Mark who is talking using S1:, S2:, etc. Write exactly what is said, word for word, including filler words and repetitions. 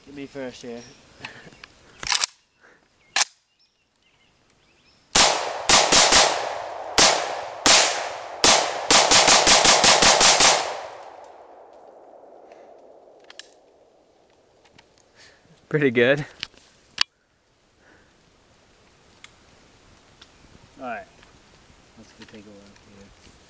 S1: Get me first here.
S2: Pretty good.
S1: Alright, let's go take a look here.